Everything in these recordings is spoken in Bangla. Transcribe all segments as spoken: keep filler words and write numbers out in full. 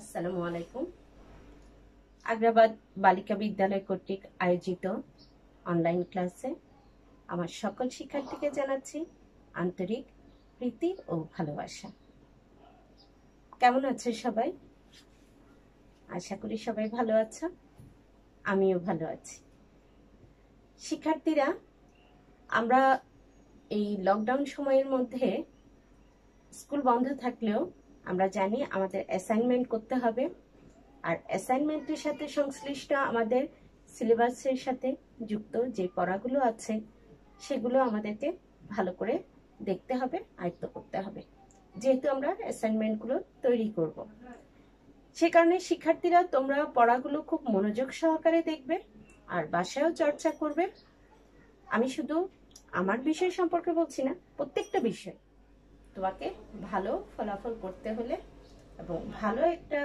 আসসালামু আলাইকুম। আগ্রাবাদ বালিকা বিদ্যালয় কর্তৃক আয়োজিত অনলাইন ক্লাসে আমার সকল শিক্ষার্থীকে জানাচ্ছি আন্তরিক প্রীতি ও ভালোবাসা। কেমন আছো সবাই? আশা করি সবাই ভালো আছো, আমিও ভালো আছি। শিক্ষার্থীরা, আমরা এই লকডাউন সময়ের মধ্যে স্কুল বন্ধ থাকলেও আমরা জানি আমাদের অ্যাসাইনমেন্ট করতে হবে, আর অ্যাসাইনমেন্টের সাথে সংশ্লিষ্ট আমাদের সিলেবাসের সাথে যুক্ত যে পড়াগুলো আছে সেগুলো আমাদেরকে ভালো করে দেখতে হবে, আয়ত্ত করতে হবে, যেহেতু আমরা অ্যাসাইনমেন্টগুলো তৈরি করব। সে কারণে শিক্ষার্থীরা, তোমরা পড়াগুলো খুব মনোযোগ সহকারে দেখবে আর বাসায়ও চর্চা করবে। আমি শুধু আমার বিষয় সম্পর্কে বলছি না, প্রত্যেকটা বিষয় তোমাকে ভালো ফলাফল করতে হলে এবং ভালো একটা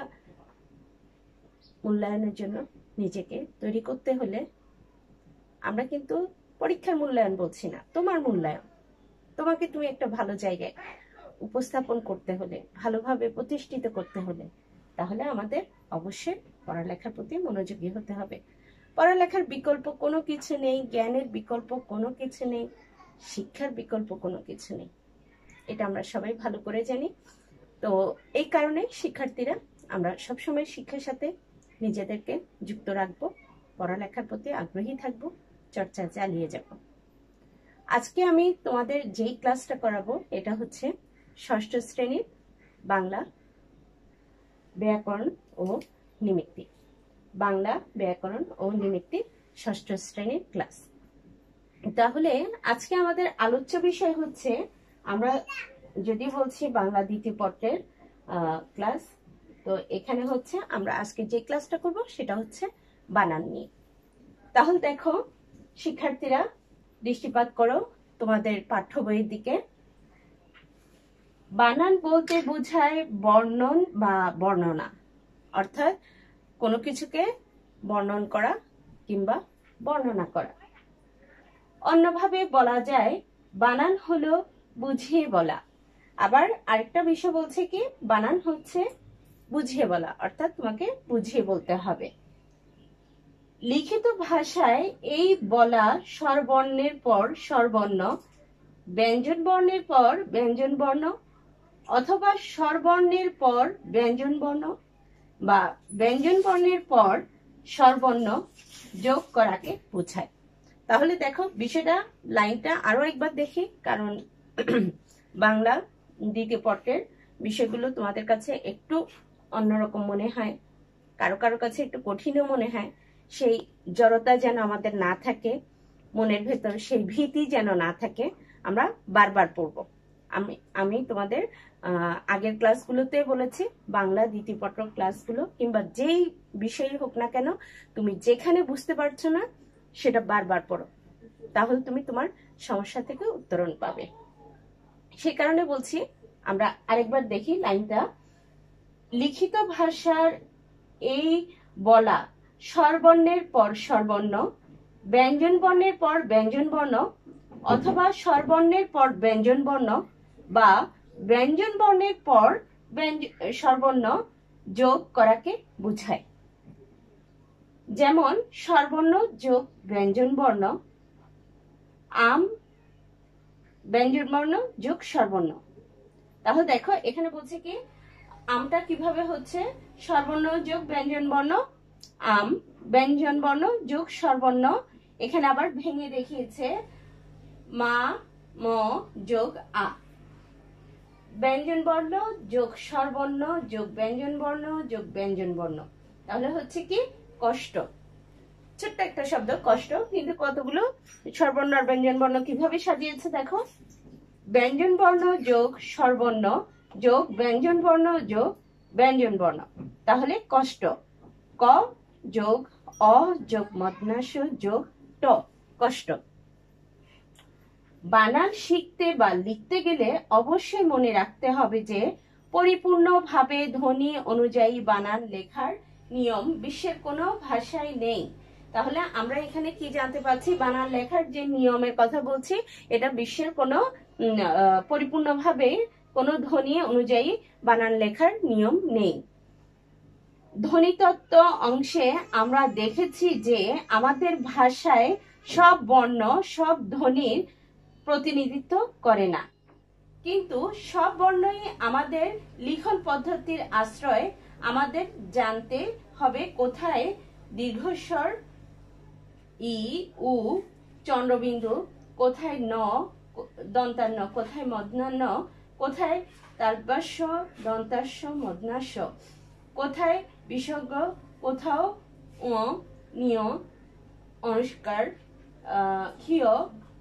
মূল্যায়নের জন্য নিজেকে তৈরি করতে হলে, আমরা কিন্তু পরীক্ষার মূল্যায়ন বলছি না, তোমার মূল্যায়ন, তোমাকে তুমি একটা ভালো জায়গায় উপস্থাপন করতে হলে, ভালোভাবে প্রতিষ্ঠিত করতে হলে, তাহলে আমাদের অবশ্যই পড়ালেখার প্রতি মনোযোগী হতে হবে। পড়ালেখার বিকল্প কোনো কিছু নেই, জ্ঞানের বিকল্প কোনো কিছু নেই, শিক্ষার বিকল্প কোনো কিছু নেই, এটা আমরা সবাই ভালো করে জানি। তো এই কারণে শিক্ষার্থীরা, আমরা সবসময় শিক্ষার সাথে নিজেদেরকে যুক্ত রাখবো, পড়ালেখার প্রতি আগ্রহী থাকবো, চর্চা চালিয়ে যাব। আজকে আমি তোমাদের যেই ক্লাসটা করাবো এটা হচ্ছে ষষ্ঠ শ্রেণীর বাংলা ব্যাকরণ ও নিমিত্তি, বাংলা ব্যাকরণ ও নিমিত্তি ষষ্ঠ শ্রেণীর ক্লাস। তাহলে আজকে আমাদের আলোচ্য বিষয় হচ্ছে, আমরা যদি বলছি বাংলা দ্বিতীয় পত্রের ক্লাস, তো এখানে হচ্ছে আমরা আজকে যে ক্লাসটা করব সেটা হচ্ছে বানান নিয়ে। তাহলে দেখো শিক্ষার্থীরা, দৃষ্টিপাত করো তোমাদের পাঠ্য বইয়ের দিকে। বানান বলতে বোঝায় বর্ণন বা বর্ণনা, অর্থাৎ কোনো কিছুকে বর্ণন করা কিংবা বর্ণনা করা। অন্যভাবে বলা যায় বানান হলো বুঝিয়ে বলা। আবার আরেকটা বিষয় বলছে কি, বানান হচ্ছে বুঝিয়ে বলা, অর্থাৎ তোমাকে বুঝিয়ে বলতে হবে। লিখিত ভাষায় এই বলা স্বরবর্ণের পর স্বরবর্ণ, ব্যঞ্জন বর্ণের পর ব্যঞ্জন বর্ণ, অথবা স্বরবর্ণের পর ব্যঞ্জন বর্ণ বা ব্যঞ্জন বর্ণের পর স্বরবর্ণ যোগ করাকে বোঝায়। তাহলে দেখো বিষয়টা, লাইনটা আরো একবার দেখি, কারণ বাংলা দ্বিতীয় পত্রের বিষয়গুলো তোমাদের কাছে একটু অন্যরকম মনে হয়, কারো কারো কাছে একটু কঠিনও মনে হয়। সেই জড়তা যেন আমাদের না থাকে, মনের ভেতর সেই ভীতি যেন না থাকে, আমরা বারবার পড়ব। আমি আমি তোমাদের আহ আগের ক্লাসগুলোতে বলেছি, বাংলা দ্বিতীয় পত্র ক্লাসগুলো কিংবা যেই বিষয় হোক না কেন, তুমি যেখানে বুঝতে পারছো না সেটা বারবার পড়ো, তাহলে তুমি তোমার সমস্যা থেকে উত্তরণ পাবে। সে কারণে বলছি, আমরা আরেকবার দেখি লাইনটা। লিখিত ভাষার এই বলা স্বরবর্ণের পর স্বরবর্ণ, ব্যঞ্জন বর্ণের পর ব্যঞ্জন বর্ণ, অথবা স্বরবর্ণের পর ব্যঞ্জন বর্ণ বা ব্যঞ্জন বর্ণের পর স্বরবর্ণ যোগ করাকে বোঝায়। যেমন স্বরবর্ণ যোগ ব্যঞ্জন বর্ণ, আম ব্যঞ্জন বর্ণ যোগ স্বরবর্ণ। তাহলে দেখো এখানে বলছে কি, আমটা কিভাবে হচ্ছে স্বরবর্ণ যোগ ব্যঞ্জন বর্ণ, আম ব্যঞ্জন বর্ণ যোগ স্বরবর্ণ। এখানে আবার ভেঙে দেখিয়েছে, মা ম যোগ আ, ব্যঞ্জন বর্ণ যোগ স্বরবর্ণ যোগ ব্যঞ্জন বর্ণ যোগ ব্যঞ্জন বর্ণ। তাহলে হচ্ছে কি কষ্ট, ছোট্ট একটা শব্দ কষ্ট, কিন্তু কতগুলো স্বরবর্ণ আর ব্যঞ্জন বর্ণ কিভাবে সাজিয়েছে দেখো। ব্যঞ্জন বর্ণ যোগ স্বরবর্ণ যোগ ব্যঞ্জন বর্ণ যোগ ব্যঞ্জন বর্ণ, তাহলে কষ্ট। ক যোগ অ যোগ মধ্যাংশ যোগ ট, কষ্ট। বানান শিখতে বা লিখতে গেলে অবশ্যই মনে রাখতে হবে যে পরিপূর্ণভাবে ধ্বনি অনুযায়ী বানান লেখার নিয়ম বিশ্বের কোনো ভাষায় নেই। তাহলে আমরা এখানে কি জানতে পারছি, বানান লেখার যে নিয়মের কথা বলছি, এটা বিশ্বের কোনো পরিপূর্ণভাবে কোনো ধ্বনি অনুযায়ী বানান লেখার নিয়ম নেই। ধ্বনিতত্ত্ব অংশে আমরা দেখেছি যে আমাদের ভাষায় সব বর্ণ সব ধ্বনির প্রতিনিধিত্ব করে না, কিন্তু সব বর্ণই আমাদের লিখন পদ্ধতির আশ্রয়। আমাদের জানতে হবে কোথায় দীর্ঘস্বর ই, উ, চন্দ্রবিন্দু, কোথায় ন দন্তান্ন, কোথায় মধ্যাহ্ন, কোথায় তালব্যস্য দন্তাস্য মধ্যাস্য, কোথায় বিসর্গ, কোথাও ও নিয় অনুষ্কার ক্ষীয়।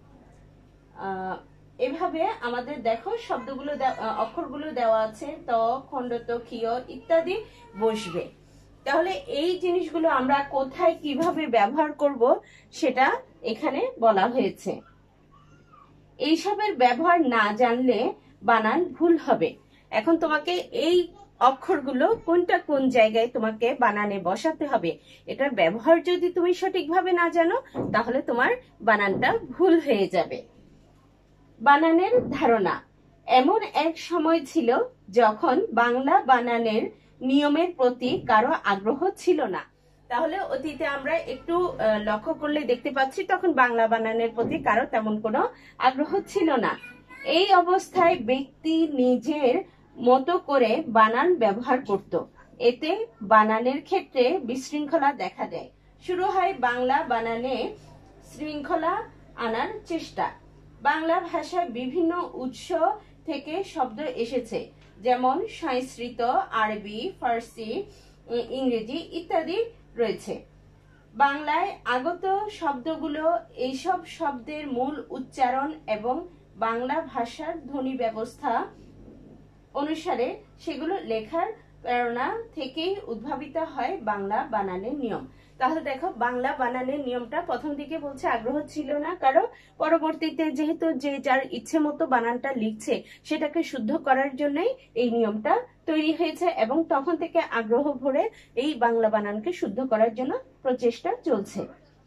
এভাবে আমাদের দেখো শব্দগুলো অক্ষরগুলো দেওয়া আছে, ত, খণ্ডত, ক্ষীয় ইত্যাদি বসবে। তাহলে এই জিনিসগুলো আমরা কোথায় কিভাবে ব্যবহার করব সেটা এখানে বলা হয়েছে। এইসবের ব্যবহার না জানলে বানান ভুল হবে। এখন তোমাকে এই অক্ষরগুলো কোনটা কোন জায়গায় তোমাকে বানানে বসাতে হবে, এটার ব্যবহার যদি তুমি সঠিকভাবে না জানো তাহলে তোমার বানানটা ভুল হয়ে যাবে। বানানের ধারণা। এমন এক সময় ছিল যখন বাংলা বানানের নিয়মের প্রতি কারো আগ্রহ ছিল না। তাহলে অতীতে আমরা একটু লক্ষ্য করলে দেখতে পাচ্ছি তখন বাংলা বানানের প্রতি কারো তেমন কোনো আগ্রহ ছিল না। এই অবস্থায় ব্যক্তি নিজের মতো করে বানান ব্যবহার করত। এতে বানানের ক্ষেত্রে বিশৃঙ্খলা দেখা দেয়। শুরু হয় বাংলা বানানে শৃঙ্খলা আনার চেষ্টা। বাংলা ভাষায় বিভিন্ন উৎস থেকে শব্দ এসেছে, যেমন সংস্কৃত, আরবি, ফার্সি, ইংরেজি ইত্যাদি রয়েছে। বাংলায় আগত শব্দগুলো এইসব শব্দের মূল উচ্চারণ এবং বাংলা ভাষার ধ্বনি ব্যবস্থা অনুসারে সেগুলো লেখার প্রেরণা থেকেই উদ্ভাবিত হয় বাংলা বানানের নিয়ম। তাহলে দেখো বাংলা বানানের নিয়মটা প্রথম দিকে বলছে আগ্রহ ছিল না কারো, পরবর্তীতে যেহেতু যে যার ইচ্ছে মতো বানানটা লিখছে সেটাকে শুদ্ধ করার জন্যই এই নিয়মটা তৈরি হয়েছে এবং তখন থেকে আগ্রহ ভরে এই বাংলা বানানকে শুদ্ধ করার জন্য প্রচেষ্টা চলছে।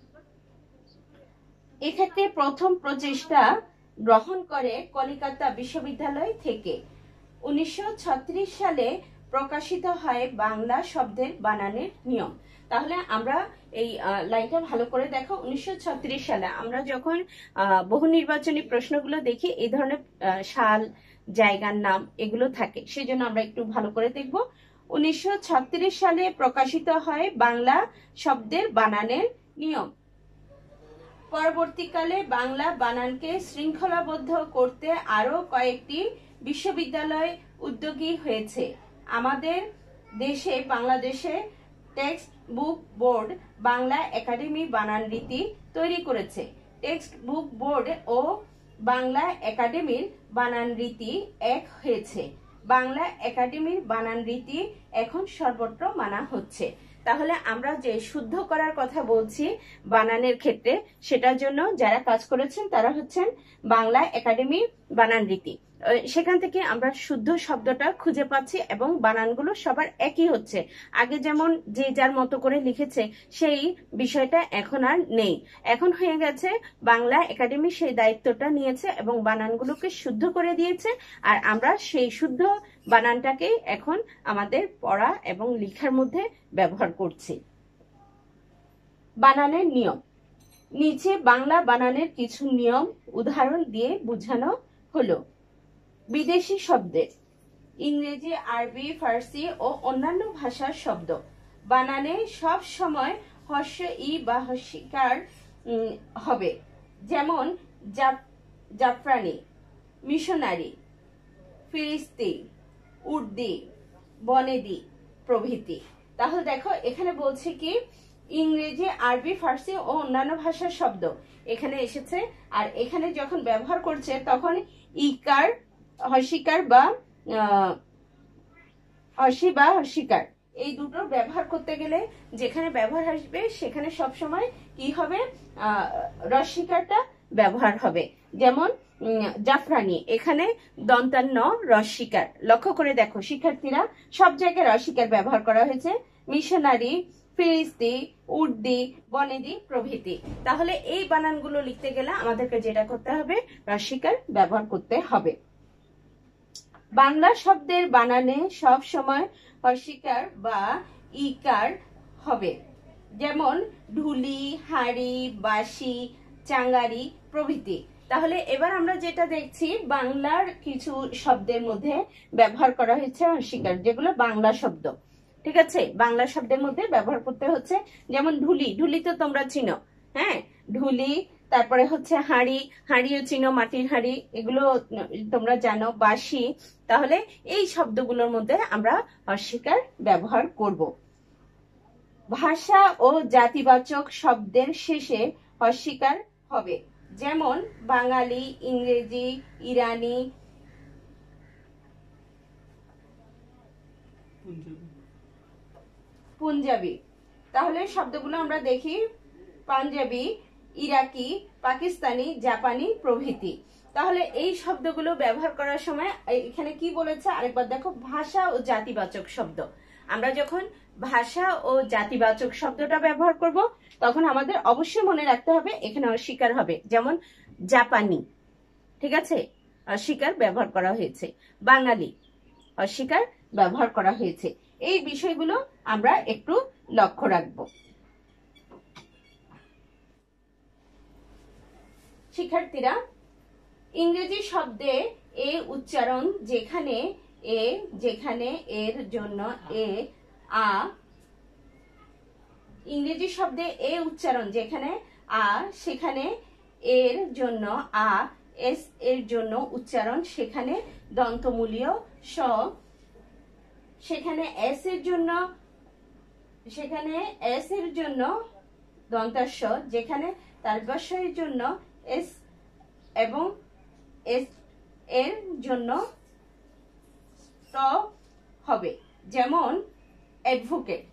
এক্ষেত্রে প্রথম প্রচেষ্টা গ্রহণ করে কলিকাতা বিশ্ববিদ্যালয় থেকে। উনিশশো ছত্রিশ সালে প্রকাশিত হয় বাংলা শব্দের বানানের নিয়ম। তাহলে আমরা এই লাইনটা ভালো করে দেখো। উনিশশো ছত্রিশ সালে আমরা যখন বহু নির্বাচনী প্রশ্নগুলো দেখি এই ধরনের সাল, জায়গার নাম এগুলো থাকে, সেই জন্য আমরা একটু ভালো করে দেখব। উনিশশো ছত্রিশ সালে প্রকাশিত হয় বাংলা শব্দের বানানের নিয়ম। পরবর্তীকালে বাংলা বানানকে শৃঙ্খলাবদ্ধ করতে আরো কয়েকটি বিশ্ববিদ্যালয় উদ্যোগী হয়েছে। আমাদের দেশে বাংলাদেশে textbook board Bangla academy বানান রীতি তৈরি করেছে। টেক্সট বুক বোর্ড ও বাংলা একাডেমির বানান রীতি এক হয়েছে। বাংলা একাডেমির বানান রীতি এখন সর্বত্র মানা হচ্ছে। তাহলে আমরা যে শুদ্ধ করার কথা বলছি বানানের ক্ষেত্রে, সেটার জন্য যারা কাজ করেছেন তারা হচ্ছেন বাংলা একাডেমি বানান রীতি। সেখান থেকে আমরা শুদ্ধ শব্দটা খুঁজে পাচ্ছি এবং বানানগুলো সবার একই হচ্ছে। আগে যেমন যে যার মতো করে লিখেছে সেই বিষয়টা এখন আর নেই। এখন হয়ে গেছে বাংলা একাডেমি সেই দায়িত্বটা নিয়েছে এবং বানানগুলোকে শুদ্ধ করে দিয়েছে, আর আমরা সেই শুদ্ধ বানানটাকে এখন আমাদের পড়া এবং লেখার মধ্যে ব্যবহার করছি। বানানের নিয়ম। নিচে বাংলা বানানের কিছু নিয়ম উদাহরণ দিয়ে বোঝানো হলো। বিদেশি শব্দের ইংরেজি, আরবি, ফার্সি ও অন্যান্য ভাষার শব্দ বানানে সব সময় হর্ষ ই বা হর্ষিকার হবে, যেমন জাফরানি, মিশনারি, ফিরিস্তি, উর্দি, বনেদি প্রভৃতি। তাহলে দেখো এখানে বলছে কি ইংরেজি, আরবি, ফার্সি ও অন্যান্য ভাষার শব্দ এখানে এসেছে, আর এখানে যখন ব্যবহার করছে তখন ইকার, হর্ষিকার বা হর্ষি বা হর্ষিকার এই দুটো ব্যবহার করতে গেলে যেখানে ব্যবহার আসবে সেখানে সব সময় কি হবে, রস্বীকারটা ব্যবহার হবে। যেমন জাফরানি, এখানে দন্তান্ন রস্বীকার। লক্ষ্য করে দেখো শিক্ষার্থীরা, সব জায়গায় রস্বীকার ব্যবহার করা হয়েছে। মিশনারি, ফিরিস্তি, উর্দি, বনেদি প্রভৃতি। তাহলে এই বানানগুলো লিখতে গেলে আমাদেরকে যেটা করতে হবে, রস্বীকার ব্যবহার করতে হবে। বাংলা শব্দের বানানে সব সময় হর্ষিকার বা ইকার হবে, যেমন ঢুলি, হাড়ি, বাঁশি, চাঙ্গারি প্রভৃতি। তাহলে এবার আমরা যেটা দেখছি, বাংলার কিছু শব্দের মধ্যে ব্যবহার করা হয়েছে হস্যিকার, যেগুলো বাংলা শব্দ। ঠিক আছে, বাংলা শব্দের মধ্যে ব্যবহার করতে হচ্ছে, যেমন ঢুলি, ঢুলি তো তোমরা চিনো, হ্যাঁ ঢুলি। তারপরে হচ্ছে হাঁড়ি, হাঁড়িও চিনো, মাটির হাঁড়ি, এগুলো তোমরা জানো। বাঁশি, তাহলে এই শব্দগুলোর মধ্যে আমরা হস্যিকার ব্যবহার করব। ভাষা ও জাতিবাচক শব্দের শেষে হস্যিকার হবে, যেমন বাঙালি, ইংরেজি, ইরানি, পাঞ্জাবি। তাহলে শব্দগুলো আমরা দেখি, পাঞ্জাবি, ইরাকি, পাকিস্তানি, জাপানি প্রভৃতি। তাহলে এই শব্দগুলো ব্যবহার করার সময় এখানে কি বলেছে আরেকবার দেখো, ভাষা ও জাতিবাচক শব্দ। আমরা যখন ভাষা ও জাতিবাচক শব্দটা ব্যবহার করব, তখন আমাদের অবশ্যই মনে রাখতে হবে এখানে অস্বীকার হবে, যেমন জাপানি, ঠিক আছে, অস্বীকার ব্যবহার করা হয়েছে। বাঙালি, অস্বীকার ব্যবহার করা হয়েছে। এই বিষয়গুলো আমরা একটু লক্ষ্য রাখব। শিক্ষার্থীরা, ইংরেজি শব্দে এ উচ্চারণ যেখানে এ যেখানে এর জন্য এ আ, ইংরেজি শব্দে এ উচ্চারণ যেখানে আ, সেখানে এর জন্য আ, এস এর জন্য উচ্চারণ সেখানে দন্তমূলীয় স, সেখানে এস এর জন্য সেখানে এস এর জন্য দন্তাস্ব, যেখানে তালব্য এর জন্য এস এবং এস এর জন্য ট হবে, যেমন advocate,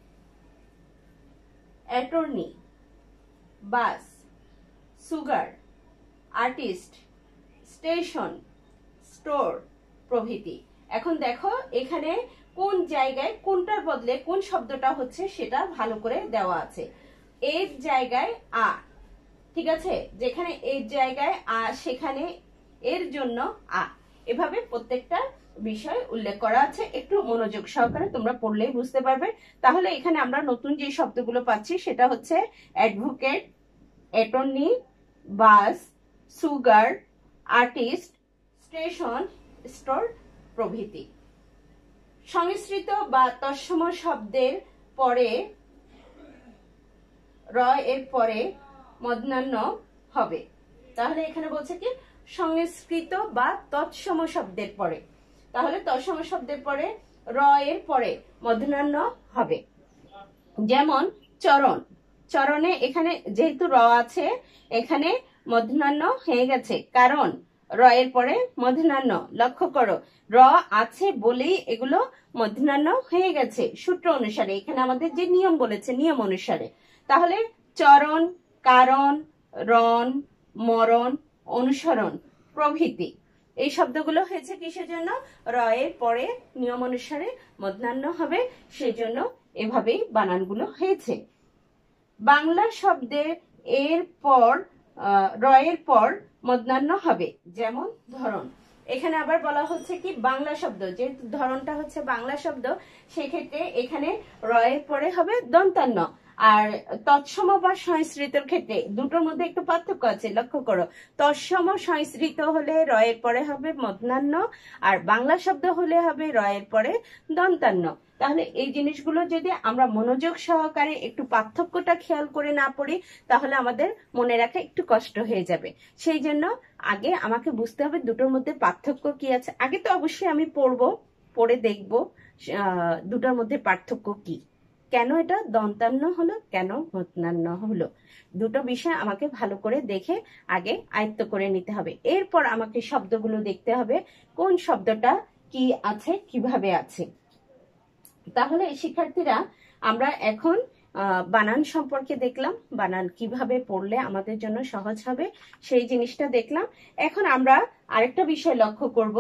attorney, bus, sugar, artist, station, store প্রভৃতি। এখন দেখো এখানে কোন জায়গায় কোনটার বদলে কোন শব্দটা হচ্ছে সেটা ভালো করে দেওয়া আছে। এর জায়গায় আ, ঠিক আছে, যেখানে এর জায়গায় আ সেখানে এর জন্য আ, এভাবে প্রত্যেকটা বিষয় উল্লেখ করা আছে। একটু মনোযোগ সহকারে তোমরা পড়লেই বুঝতে পারবে। তাহলে এখানে আমরা নতুন যে শব্দগুলো পাচ্ছি সেটা হচ্ছে advocate, attorney, bus, sugar, artist, station, store প্রভৃতি। সংস্কৃত বা তৎসম শব্দের পরে র এর পরে মধ্যাহ্ন হবে। তাহলে এখানে বলছে কি, সংস্কৃত বা তৎসম শব্দের পরে, তাহলে তৎসম শব্দের পরে র এর পরে মধ্যাহ্ন হবে, যেমন চরণ, চরণে এখানে যেহেতু র আছে এখানে মধ্যাহ্ন হয়ে গেছে, কারণ র এর পরে মধ্যাহ্ন। লক্ষ্য করো, র আছে বলেই এগুলো মধ্যাহ্ন হয়ে গেছে সূত্র অনুসারে, এখানে আমাদের যে নিয়ম বলেছে নিয়ম অনুসারে। তাহলে চরণ, কারণ, রণ, মরণ, অনুসরণ প্রভৃতি এই শব্দগুলো হয়েছে কিসের জন্য, র এর পরে নিয়ম অনুসারে মধ্যাহ্ন হবে, সেই জন্য এভাবেই বানানগুলো হয়েছে। বাংলা শব্দের এর পর র এর পর মধ্যাহ্ন হবে, যেমন ধরন। এখানে আবার বলা হচ্ছে কি, বাংলা শব্দ, যেহেতু ধরনটা হচ্ছে বাংলা শব্দ, সেক্ষেত্রে এখানে র এর পরে হবে দন্তান্ন। আর তৎসম বা সংস্কৃতর ক্ষেত্রে দুটোর মধ্যে একটু পার্থক্য আছে, লক্ষ্য করো। তৎসম সংস্কৃত হলে র এর পরে হবে মধ্যাহ্ন, আর বাংলা শব্দ হলে হবে র এর পরে দন্তান্ন। তাহলে এই জিনিসগুলো যদি আমরা মনোযোগ সহকারে একটু পার্থক্যটা খেয়াল করে না পড়ি, তাহলে আমাদের মনে রাখা একটু কষ্ট হয়ে যাবে। সেই জন্য আগে আমাকে বুঝতে হবে দুটোর মধ্যে পার্থক্য কি আছে। আগে তো অবশ্যই আমি পড়বো, পড়ে দেখবো আহ দুটোর মধ্যে পার্থক্য কি, কেন এটা দন্তান্ন হলো, কেন মধ্যাহ্ন হলো, দুটো বিষয় আমাকে ভালো করে দেখে আগে আয়ত্ত করে নিতে হবে। এরপর আমাকে শব্দগুলো দেখতে হবে কোন শব্দটা কি আছে, কিভাবে আছে। তাহলে শিক্ষার্থীরা, আমরা এখন বানান সম্পর্কে দেখলাম, বানান কিভাবে পড়লে আমাদের জন্য সহজ হবে সেই জিনিসটা দেখলাম। এখন আমরা আরেকটা বিষয় লক্ষ্য করব,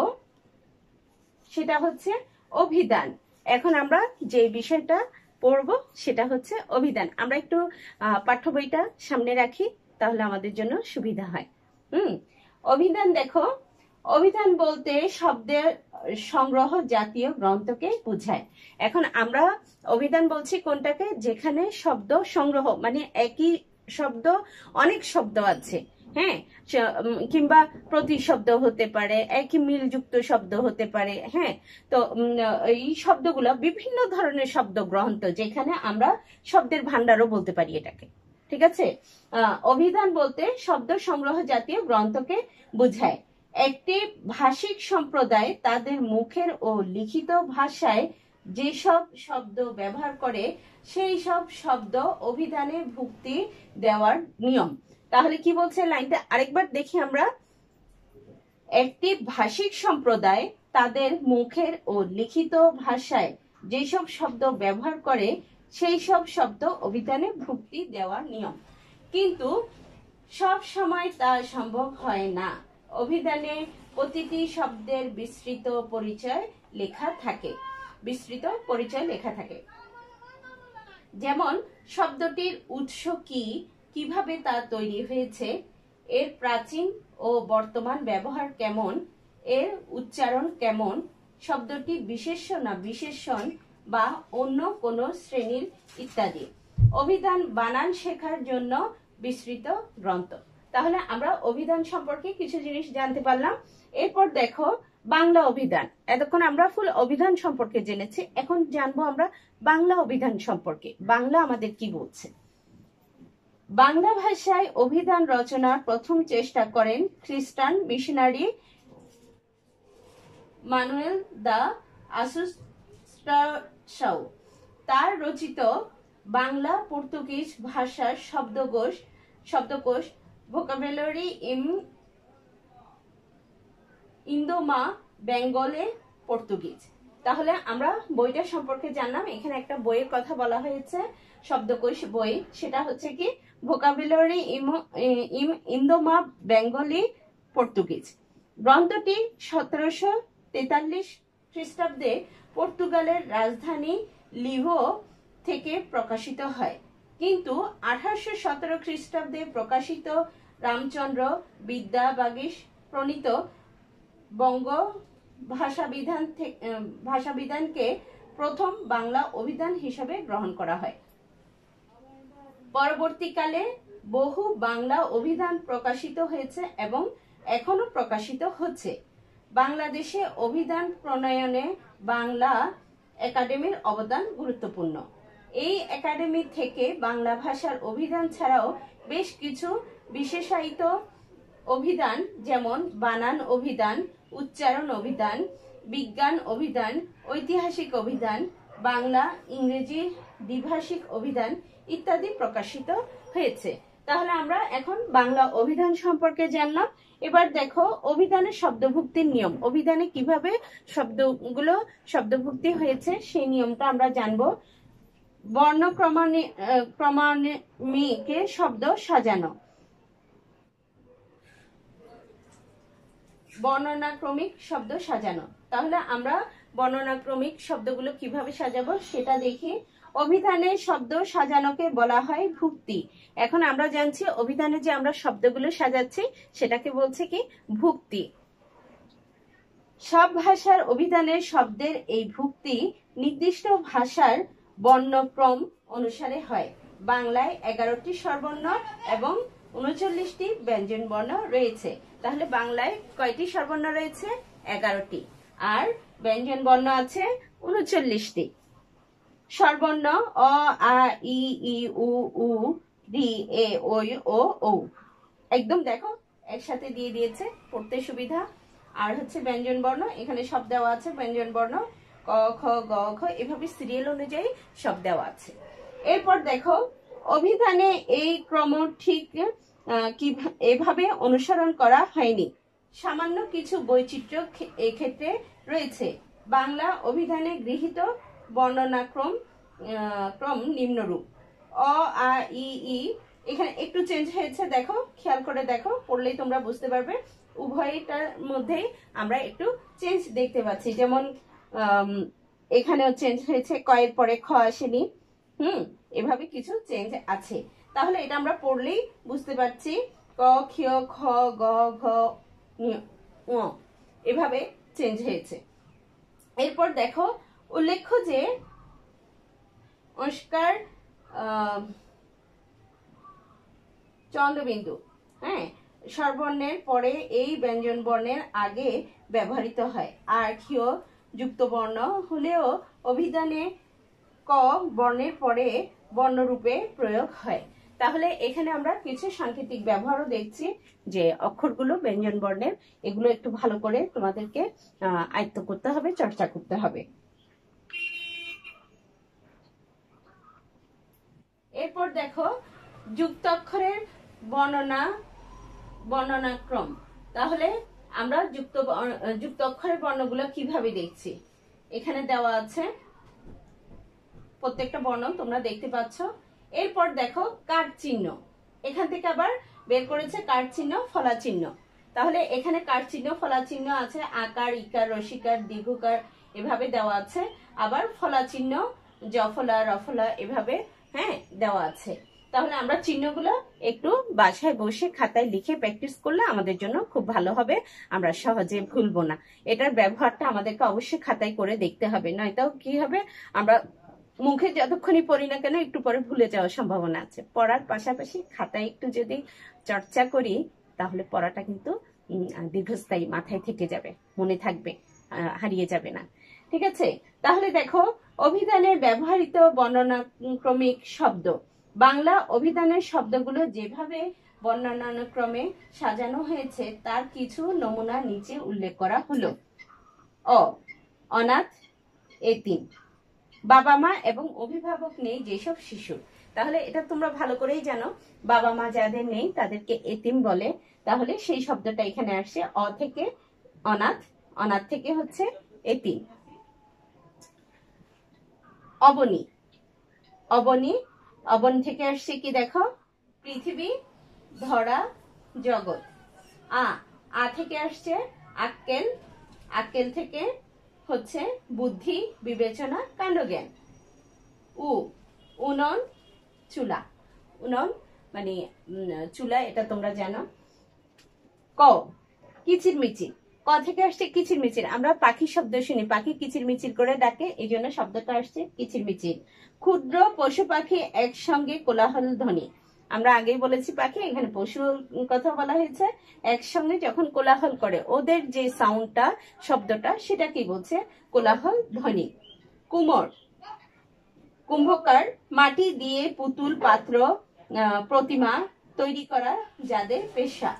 সেটা হচ্ছে অভিধান। এখন আমরা যে বিষয়টা পড়বো সেটা হচ্ছে অভিধান। আমরা একটু পাঠ্য বইটা সামনে রাখি, তাহলে আমাদের জন্য সুবিধা হয়। হুম অভিধান দেখো, অভিধান বলতে শব্দের সংগ্রহ জাতীয় গ্রন্থকে বোঝায়। এখন আমরা অভিধান বলছি কোনটাকে, যেখানে শব্দ সংগ্রহ মানে একই শব্দ অনেক শব্দ আছে, হ্যাঁ, কিংবা প্রতিশব্দ হতে পারে, একই মিলযুক্ত শব্দ হতে পারে, হ্যাঁ। তো এই শব্দগুলো বিভিন্ন ধরনের শব্দ গ্রন্থ, যেখানে আমরা শব্দের ভান্ডারও বলতে পারি এটাকে, ঠিক আছে। আহ অভিধান বলতে শব্দ সংগ্রহ জাতীয় গ্রন্থকে বোঝায়। একটি ভাষিক সম্প্রদায় তাদের মুখের ও লিখিত ভাষায় যেসব শব্দ ব্যবহার করে সেই সব শব্দ অভিধানে ভুক্তি দেওয়ার নিয়ম। তাহলে কি বলছে লাইনটা আরেকবার দেখি আমরা। একটি ভাষিক সম্প্রদায় তাদের মুখের ও লিখিত ভাষায় যেসব শব্দ ব্যবহার করে সেই সব শব্দ অভিধানে ভুক্তি দেওয়ার নিয়ম। কিন্তু সব সময় তা সম্ভব হয় না। অভিধানে প্রতিটি শব্দের বিস্তৃত পরিচয় লেখা থাকে বিস্তৃত পরিচয় লেখা থাকে যেমন শব্দটির উৎস কি, কিভাবে তা তৈরি হয়েছে, এর প্রাচীন ও বর্তমান ব্যবহার কেমন, এর উচ্চারণ কেমন, শব্দটি বিশেষ্য না বিশেষণ বা অন্য কোনো শ্রেণীর ইত্যাদি। অভিধান বানান শেখার জন্য বিস্তৃত গ্রন্থ। তাহলে আমরা অভিধান সম্পর্কে কিছু জিনিস জানতে পারলাম। এরপর দেখো বাংলা অভিধান। এতক্ষণ আমরা ফুল অভিধান সম্পর্কে জেনেছি, এখন জানবো আমরা বাংলা অভিধান সম্পর্কে। বাংলা আমাদের কি বলছে। বাংলা ভাষায় অভিধান রচনার প্রথম চেষ্টা করেন খ্রিস্টান মিশনারি মানুয়েল দা আসুস্টাসাও। তার রচিত বাংলা পর্তুগিজ ভাষার শব্দকোষ শব্দকোষ ভোকাবুলারি ইন ইন্দোমা বেঙ্গলে পর্তুগিজ। তাহলে আমরা বইটা সম্পর্কে জানলাম। এখানে একটা বইয়ের কথা বলা হয়েছে, শব্দকোষ বই, সেটা হচ্ছে কি ভোকাবুলারি ইন ইন্দোমা বেঙ্গলি পর্তুগিজ। গ্রন্থটি সতেরোশো তেতাল্লিশ খ্রিস্টাব্দে পর্তুগালের রাজধানী লিভো থেকে প্রকাশিত হয়, কিন্তু আঠারোশো সতেরো খ্রিস্টাব্দে প্রকাশিত রামচন্দ্র বিদ্যাবাগীশ প্রণীত বঙ্গ ভাষাবিধান ভাষাবিধানকে প্রথম বাংলা অভিধান হিসেবে গ্রহণ করা হয়। পরবর্তীকালে বহু বাংলা অভিধান প্রকাশিত হয়েছে এবং এখনো প্রকাশিত হচ্ছে। বাংলাদেশে অভিধান প্রণয়নে বাংলা একাডেমির অবদান গুরুত্বপূর্ণ। এই একাডেমি থেকে বাংলা ভাষার অভিধান ছাড়াও বেশ কিছু বিশেষায়িত অভিধান, যেমন বানান অভিধান, উচ্চারণ অভিধান, বিজ্ঞান অভিধান, ঐতিহাসিক অভিধান, বাংলা ইংরেজি দ্বিভাষিক অভিধান ইত্যাদি প্রকাশিত হয়েছে। তাহলে আমরা এখন বাংলা অভিধান সম্পর্কে জানলাম। এবার দেখো অভিধানের শব্দভুক্তির নিয়ম। অভিধানে কিভাবে শব্দগুলো শব্দভুক্তি হয়েছে সেই নিয়মটা আমরা জানবো। বর্ণ ক্রমানে ক্রমান্বয়ে শব্দ সাজানো, বর্ণনাক্রমিক শব্দ সাজানো। তাহলে আমরা বর্ণনাক্রমিক শব্দগুলো কিভাবে সাজাবো সেটা দেখি। অভিধানে শব্দ সাজানোকে বলা হয় ভুক্তি। এখন আমরা জানছি অভিধানে যে আমরা শব্দগুলো সাজাচ্ছি সেটাকে বলছে কি ভুক্তি। সব ভাষার অভিধানে শব্দের এই ভুক্তি নির্দিষ্ট ভাষার বর্ণক্রম অনুসারে হয়। বাংলায় এগারোটি স্বরবর্ণ এবং উনচল্লিশটি ব্যঞ্জন বর্ণ রয়েছে। তাহলে বাংলায় কয়টি স্বরবর্ণ রয়েছে? এগারোটি। আর ব্যঞ্জন বর্ণ আছে উনচল্লিশটি। স্বরবর্ণ অ, আ, ই, ই, উ, উ, রি, এ, ওই, ও, ও। একদম দেখো একসাথে দিয়ে দিয়েছে, পড়তে সুবিধা। আর হচ্ছে ব্যঞ্জন বর্ণ, এখানে সব দেওয়া আছে ব্যঞ্জন বর্ণ, ক, খ, গ, ঘ, এভাবে সিরিয়াল অনুযায়ী সব দেওয়া আছে। এরপর দেখো অভিধানে এই ক্রম ঠিক কি এভাবে অনুসরণ করা হয়নি। সামান্য কিছু বৈচিত্র্য এক্ষেত্রে রয়েছে। বাংলা অভিধানে গৃহীত বর্ণনাক্রম ক্রম নিম্নরূপ। অ, আ, ই, ই এখানে একটু চেঞ্জ হয়েছে, দেখো খেয়াল করে দেখো, পড়লেই তোমরা বুঝতে পারবে। উভয়টার মধ্যেই আমরা একটু চেঞ্জ দেখতে পাচ্ছি। যেমন এখানেও চেঞ্জ হয়েছে, কয়ের পরে খ আসেনি, হুম এভাবে কিছু চেঞ্জ আছে। তাহলে এটা আমরা পড়লেই বুঝতে পারছি। ক, খ, খ, গ, ঘ, ঞ। এভাবে চেঞ্জ হয়েছে। এরপর দেখো উল্লেখ্য যে অস্কার চন্দ্রবিন্দু, হ্যাঁ, স্বরবর্ণের পরে এই ব্যঞ্জন বর্ণের আগে ব্যবহৃত হয়। আর্ঘ্য যুক্ত বর্ণ হলেও অভিধানে ক বর্ণের পরে বর্ণরূপে প্রয়োগ হয়। তাহলে এখানে আমরা কিছু সাংকেতিক ব্যবহারও দেখছি যে অক্ষরগুলো ব্যঞ্জন বর্ণের, এগুলো একটু ভালো করে তোমাদেরকে আয়ত্ত করতে হবে, চর্চা করতে হবে। এরপর দেখো যুক্ত অক্ষরের বর্ণনা বর্ণনাক্রম। তাহলে আমরা যুক্ত যুক্ত অক্ষরের বর্ণগুলো কিভাবে দেখছি, এখানে দেওয়া আছে প্রত্যেকটা বর্ণ তোমরা দেখতে পাচ্ছ। এরপর দেখো কাট চিহ্ন, এখান থেকে আবার বের করেছে কাট চিহ্ন, ফলা চিহ্ন। তাহলে এখানে কাট চিহ্ন, ফলা চিহ্ন আছে, আকার, ইকার, রসিকার, দীর্ঘকার এভাবে দেওয়া আছে। আবার ফলা চিহ্ন, জফলা, রফলা এভাবে হ্যাঁ দেওয়া আছে। তাহলে আমরা চিহ্নগুলো একটু বাসায় বসে খাতায় লিখে প্র্যাকটিস করলে আমাদের জন্য খুব ভালো হবে, আমরা সহজে ভুলবো না। এটার ব্যবহারটা আমাদেরকে অবশ্যই খাতায় করে দেখতে হবে, নয়তো কি হবে, আমরা মুখে যতক্ষণই পড়ি না কেন একটু পরে ভুলে যাওয়ার সম্ভাবনা আছে। পড়ার পাশাপাশি খাতায় একটু যদি চর্চা করি তাহলে পড়াটা কিন্তু দীর্ঘস্থায়ী মাথায় থেকে যাবে, মনে থাকবে, হারিয়ে যাবে না। ঠিক আছে, তাহলে দেখো অভিধানে ব্যবহৃত বর্ণনাক্রমিক শব্দ। বাংলা অভিধানের শব্দগুলো যেভাবে বর্ণনাক্রমে সাজানো হয়েছে তার কিছু নমুনা নিচে উল্লেখ করা হলো। অ অনাথ, এতিম, বাবা মা এবং অভিভাবক নেই যেসব শিশুর। তাহলে এটা তোমরা ভালো করেই জানো, বাবা মা যাদের নেই তাদেরকে এতিম বলে। তাহলে সেই শব্দটা এখানে আসছে অ থেকে অনাথ, অনাথ থেকে হচ্ছে এতিম। অবনী, অবনী, অবন থেকে আসছে কি দেখো, পৃথিবী, ধরা, জগৎ। আ আ থেকে আসছে আক্কেল, আক্কেল থেকে হচ্ছে বুদ্ধি, বিবেচনা, কাণ্ডজ্ঞান। উ উনন, চুলা, উনন মানে চুলা, এটা তোমরা জানো। ক কিচিরমিচির, ক থেকে আসছে কিচিরমিচির। আমরা পাখি শব্দ শুনি, পাখি কিচিরমিচির করে ডাকে, এই জন্য শব্দটা আসছে কিচিরমিচির। ক্ষুদ্র পশু পাখি একসঙ্গে কোলাহল ধ্বনি, আমরা আগেই বলেছি পাখি, এখানে পশুর কথা বলা হয়েছে। একসঙ্গে যখন কোলাহল করে ওদের যে সাউন্ডটা, শব্দটা, সেটা কি বলছে, কোলাহল ধ্বনি। কুমোর, কুম্ভকার, মাটি দিয়ে পুতুল, পাত্র, প্রতিমা তৈরি করা যাদের পেশা।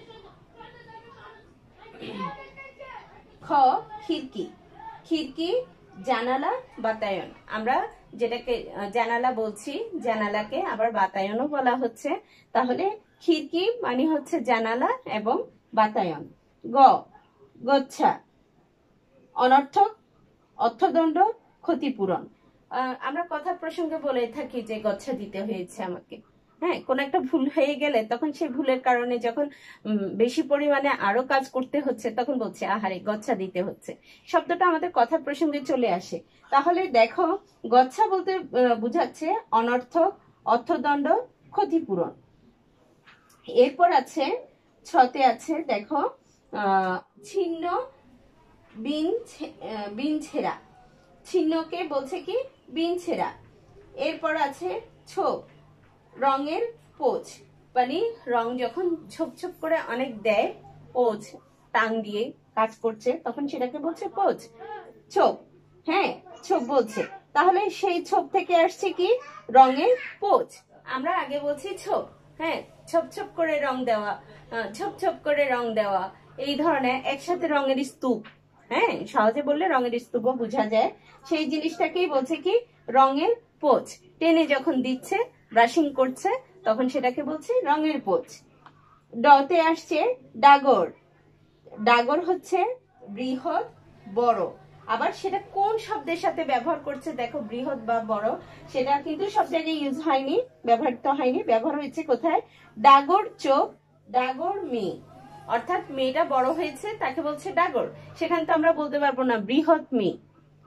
খ খিড়কি, খিড়কি, জানালা, বাতায়ন। আমরা যেটাকে জানালা বলছি, জানালাকে আবার বাতায়নও বলা হচ্ছে। তাহলে খিড়কি মানে হচ্ছে জানালা এবং বাতায়ন। গ গচ্ছা, অনর্থক, অর্থদণ্ড, ক্ষতিপূরণ। আমরা কথা প্রসঙ্গে বলে থাকি যে গচ্ছা দিতে হয়েছে আমাকে, হ্যাঁ, কোন একটা ভুল হয়ে গেলে তখন সেই ভুলের কারণে যখন বেশি পরিমাণে আরো কাজ করতে হচ্ছে তখন বলছে আহারে গচ্ছা দিতে হচ্ছে, শব্দটা আমাদের কথা প্রসঙ্গে চলে আসে। তাহলে দেখো গচ্ছা বলতে বুঝাচ্ছে অনর্থক, অর্থদণ্ড, ক্ষতিপূরণ। এরপর আছে ছতে আছে দেখো আহ ছিন্ন, বিন, বিন ছেঁড়া, ছিন্নকে বলছে কি বিন ছেঁড়া। এরপর আছে ছোপ, রঙের পোচ, মানে রং যখন ছোপ ছোপ করে অনেক দেয়, পোচ টাং দিয়ে কাজ করছে তখন সেটাকে বলছে পোচ। ছোপ, হ্যাঁ ছোপ বলছে, তাহলে সেই ছোপ থেকে আসছে কি রঙের পোচ। আমরা আগে বলছি ছোপ, হ্যাঁ, ছোপ ছোপ করে রং দেওয়া, ছোপ ছোপ করে রং দেওয়া, এই ধরনের একসাথে রঙের স্তূপ, হ্যাঁ, সহজে বললে রঙের স্তূপও বোঝা যায়। সেই জিনিসটাকেই বলছে কি রঙের পোচ। টেনে যখন দিচ্ছে, ব্রাশিং করছে, তখন সেটাকে বলছে রঙের পোচ। ডতে আসছে ডাগর, ডাগর হচ্ছে বৃহৎ, বড়। আবার সেটা কোন শব্দের সাথে ব্যবহার করছে দেখো, বৃহৎ বা বড়, সেটা কিন্তু সব জায়গায় ইউজ হয়নি, ব্যবহৃত হয়নি, ব্যবহার হয়েছে কোথায়, ডাগর চোখ, ডাগর মেয়ে, অর্থাৎ মেয়েটা বড় হয়েছে তাকে বলছে ডাগর। সেখানে তো আমরা বলতে পারবো না বৃহৎ মেয়ে,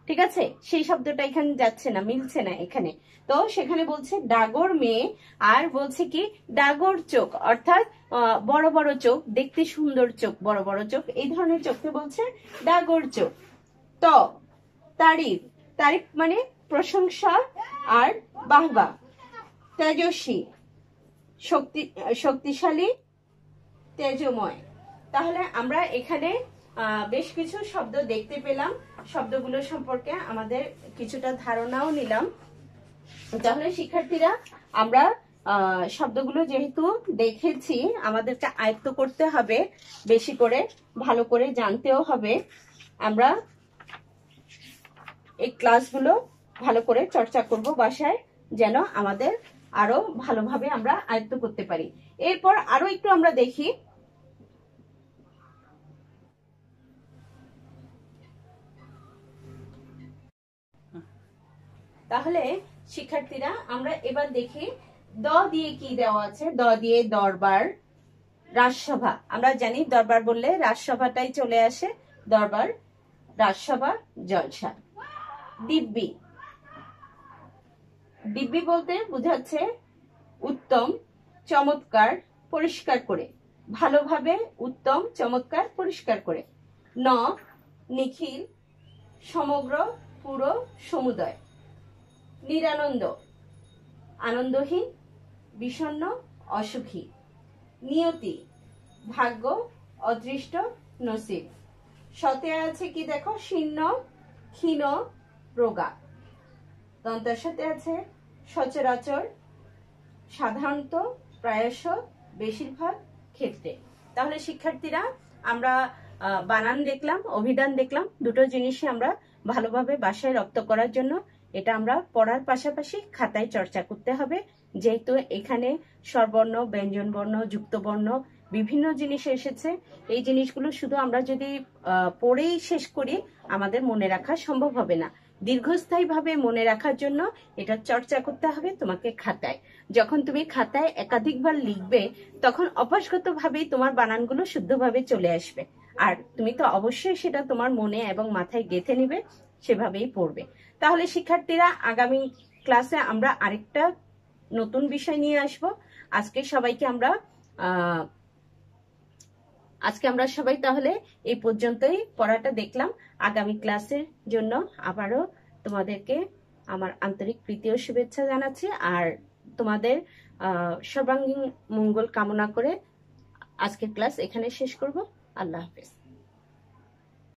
ঠিক আছে, সেই শব্দটা এখানে যাচ্ছে না, মিলছে না এখানে। তো সেখানে বলছে ডাগর মেয়ে, আর বলছে কি ডাগর চোখ, অর্থাৎ বড় বড় চোখ, দেখতে সুন্দর চোখ, বড় বড় চোখ, এই ধরনের চোখকে বলছে ডাগর চোখ। ত তারিফ, তারিফ মানে প্রশংসা আর বাহবা। তেজস্বী শক্তি, শক্তিশালী, তেজময়। তাহলে আমরা এখানে বেশ কিছু শব্দ দেখতে পেলাম, শব্দগুলো সম্পর্কে আমাদের কিছুটা ধারণাও নিলাম। তাহলে শিক্ষার্থীরা আমরা শব্দগুলো যেহেতু দেখেছি, আমাদেরকে আয়ত্ত করতে হবে বেশি করে, ভালো করে জানতেও হবে। আমরা এই ক্লাসগুলো ভালো করে চর্চা করব বাসায়, যেন আমাদের আরো ভালোভাবে আমরা আয়ত্ত করতে পারি। এরপর আরো একটু আমরা দেখি, তাহলে শিক্ষার্থীরা আমরা এবার দেখি দ দিয়ে কি দেওয়া আছে। দ দিয়ে দরবার, রাজসভা। আমরা জানি দরবার বললে রাজসভাটাই চলে আসে, দরবার, রাজসভা, জলসা। দিব্যি, দিব্যি বলতে বোঝাচ্ছে উত্তম, চমৎকার, পরিষ্কার করে, ভালোভাবে, উত্তম, চমৎকার, পরিষ্কার করে। ন নিখিল, সমগ্র, পুরো, সমুদয়। নিরানন্দ, আনন্দহীন, বিষণ্ণ, অসুখী। নিয়তি, ভাগ্য, অদৃষ্ট, নসিব। সতে আছে কি দেখো, শীর্ণ, ক্ষীণ, রোগা। দন্তের সাথে আছে সচরাচর, সাধারণত, প্রায়শ, বেশিরভাগ, ক্ষেত্রে। তাহলে শিক্ষার্থীরা আমরা বানান দেখলাম, অভিধান দেখলাম, দুটো জিনিসই আমরা ভালোভাবে বাসায় রপ্ত করার জন্য এটা আমরা পড়ার পাশাপাশি খাতায় চর্চা করতে হবে। যেহেতু এখানে স্বরবর্ণ, ব্যঞ্জন বর্ণ, যুক্ত বর্ণ বিভিন্ন জিনিস এসেছে, এই জিনিসগুলো শুধু আমরা যদি পড়েই শেষ করি আমাদের মনে রাখা সম্ভব হবে না। দীর্ঘস্থায়ী ভাবে মনে রাখার জন্য এটা চর্চা করতে হবে তোমাকে খাতায়। যখন তুমি খাতায় একাধিকবার লিখবে তখন অভ্যাসগত ভাবেই তোমার বানানগুলো শুদ্ধভাবে চলে আসবে, আর তুমি তো অবশ্যই সেটা তোমার মনে এবং মাথায় গেঁথে নিবে, সেভাবেই পড়বে। তাহলে শিক্ষার্থীরা আগামী ক্লাসে আমরা আরেকটা নতুন বিষয় নিয়ে আসব। আজকে সবাইকে আমরা আহ আজকে আমরা সবাই তাহলে এই পর্যন্তই পড়াটা দেখলাম। আগামী ক্লাসের জন্য আবারও তোমাদেরকে আমার আন্তরিক প্রীতি ও শুভেচ্ছা জানাচ্ছি, আর তোমাদের আহ সর্বাঙ্গীন মঙ্গল কামনা করে আজকের ক্লাস এখানে শেষ করব। আল্লাহ হাফেজ।